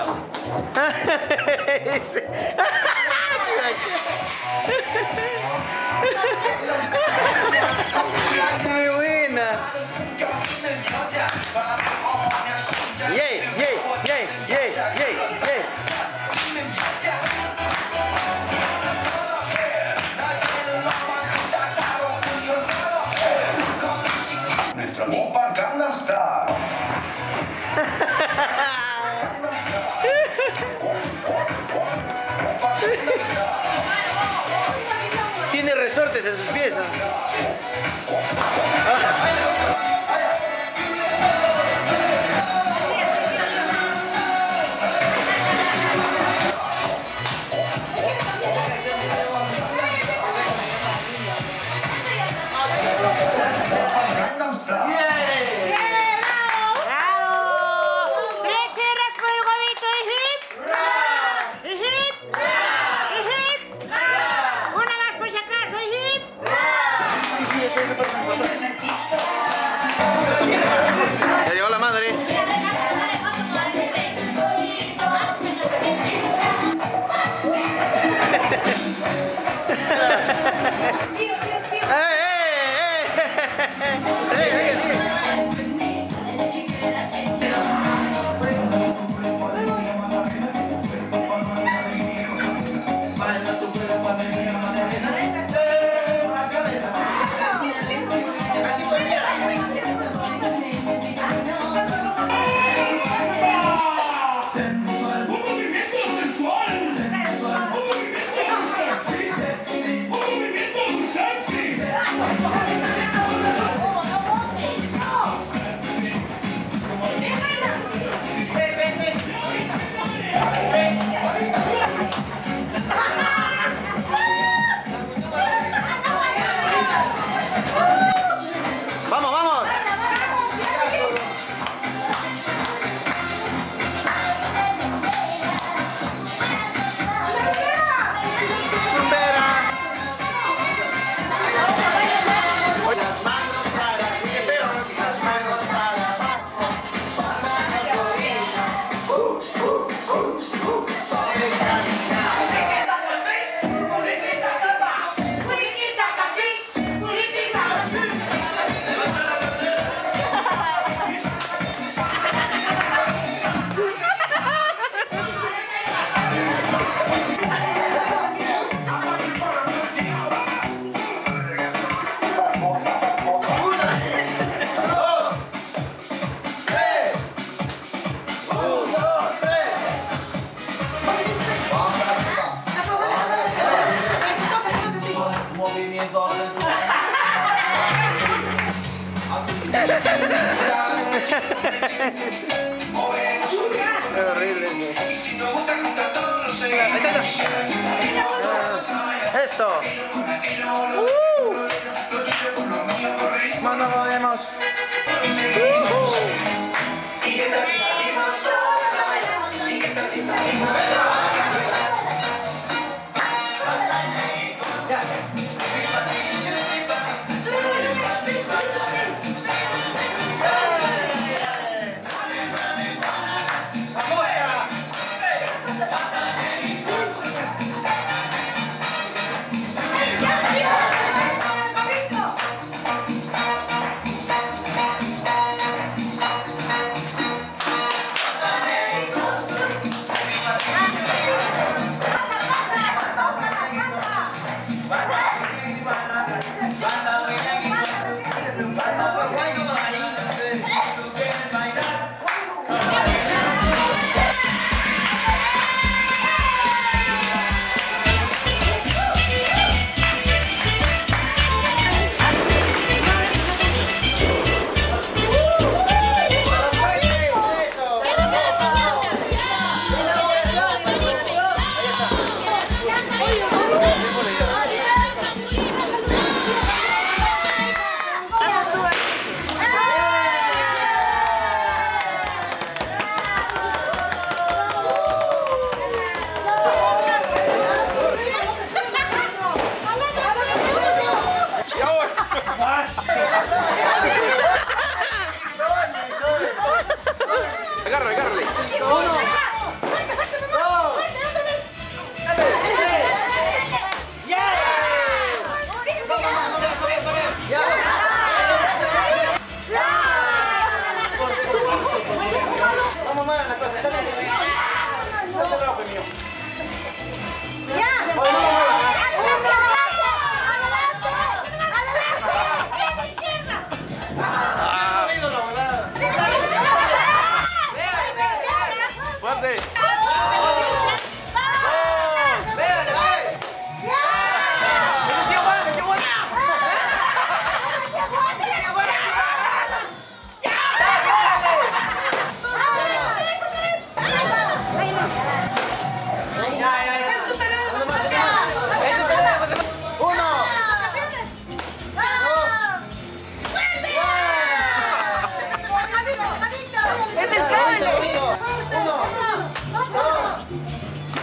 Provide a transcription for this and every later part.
¡Qué buena! ¡Yay, yay, yay, yay, yay, yay! Nuestro Opa Gangnam Style. Tiene resortes en sus pies. Gangnam Style. Ya llegó la madre. ¡Vamos, vamos! Es horrible. Eso. Más no podemos.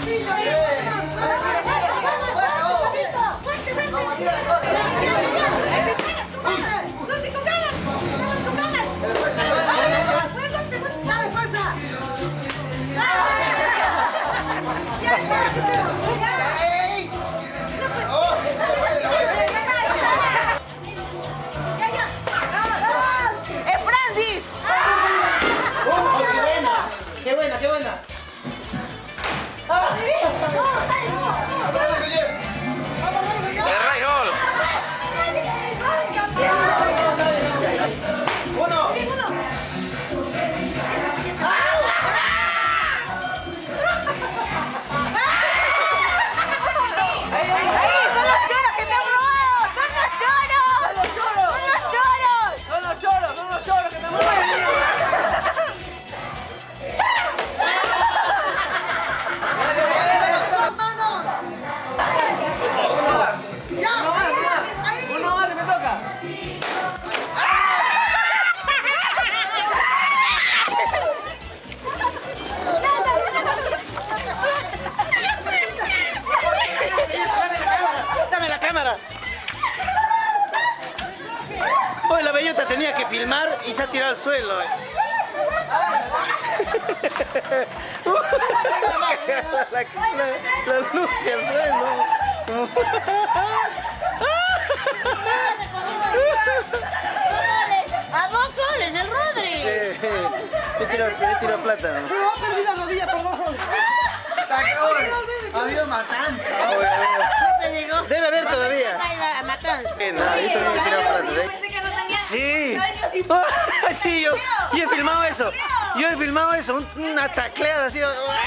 ¡Qué buena, qué buena! ¡El Rey Gol! ¡Uno! Hoy la bellota tenía que filmar y se ha tirado al suelo. La luz y el suelo. ¡A 2 soles, el Rodri! Le tiro plátano. Pero ha perdido la rodilla por 2 soles. Ha habido matanza. Debe haber todavía. A matanza. No, yo también he tirado plátano. Sí. Sí, yo he filmado eso. Yo he filmado eso. Una tacleada así.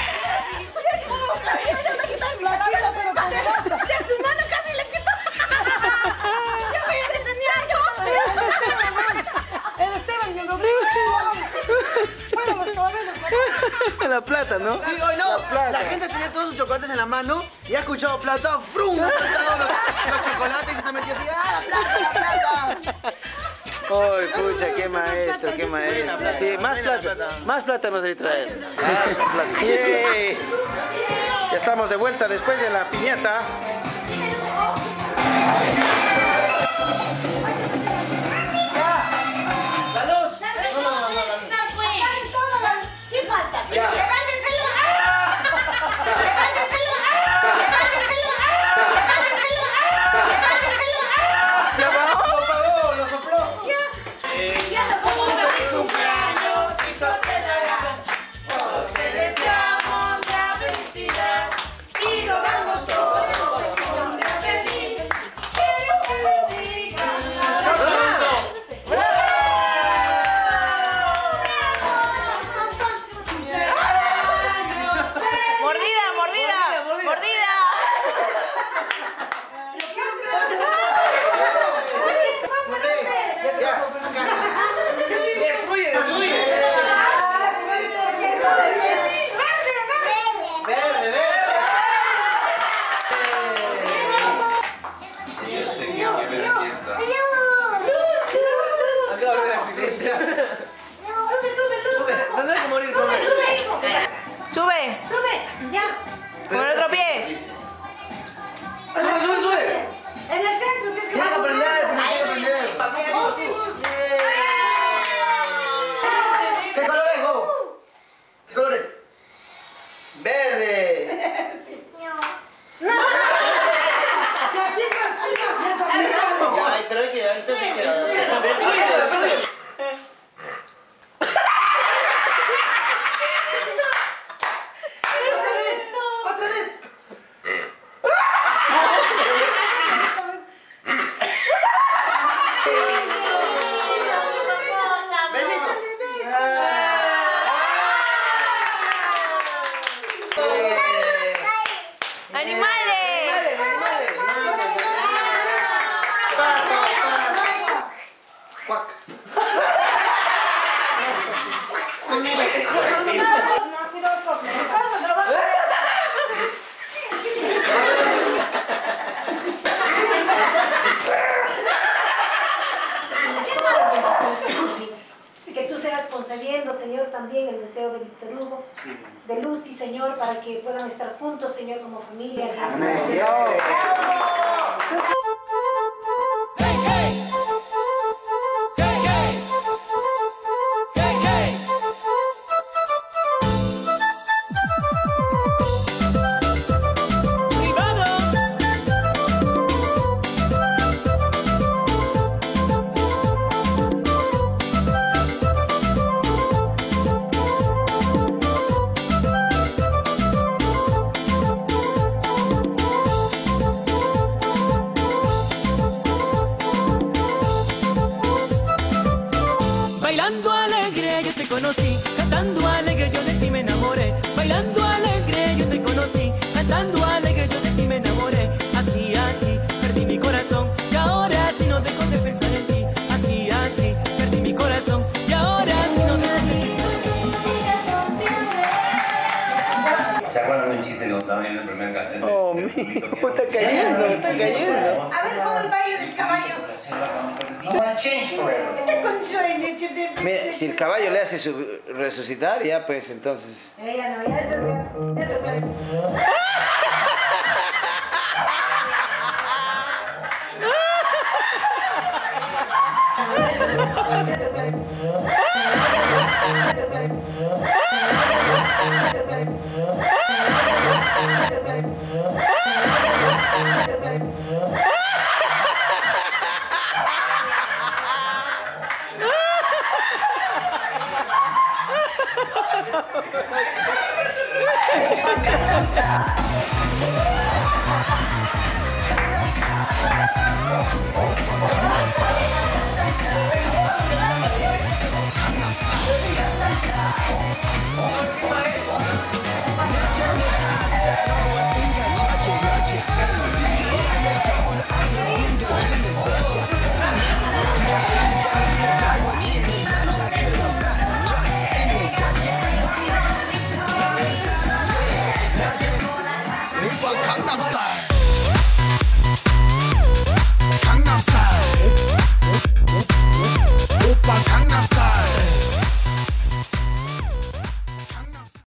Su mano casi le quitó. Yo voy a detener. El Esteban y el Rodrigo. Bueno, los caballeros. La plata, ¿no? Sí, hoy no. La gente tenía todos sus chocolates en la mano y ha escuchado plata. ¡Frum! Ha saltado los chocolates y se ha metido así. ¡Ah, la plata! ¡Ay, pucha, qué maestro, qué maestro! Sí, más plata nos debe traer. Más plata. ¡Yay! Ya estamos de vuelta después de la piñata. ¡La luz! Sí falta. Ya. Levántenselo. ¡Ya apagó! ¡Lo sopló! Sube. Ya. Con el otro pie. Sube. En el centro tienes que Tienes que aprender, ¿Qué color es, Go? ¿Qué color es? ¡Verde! Ay, pero hay que... Ahí está, Otra vez. Que tú seas concediendo, Señor, también el deseo de Víctor Hugo, de Lucy, Señor, Señor, para que puedan estar juntos, Señor, como familia. Bailando alegre yo te conocí, cantando alegre yo de ti me enamoré. Bailando alegre yo te conocí, cantando alegre yo de ti me enamoré. Así, así, perdí mi corazón y ahora sí no dejo de pensar en ti. Así, así, perdí mi corazón y ahora sí no dejo de pensar en ti. ¿Se acuerdan de un chiste que contaba en el primer cassette? Oh, mi hijo, está cayendo, está cayendo. A ver, ¿cómo el baile del caballo? No va a change forever. Este consuelo, Mira, si el caballo le hace resucitar, ya pues entonces. Ella no, ya te plan. Gangnam Style.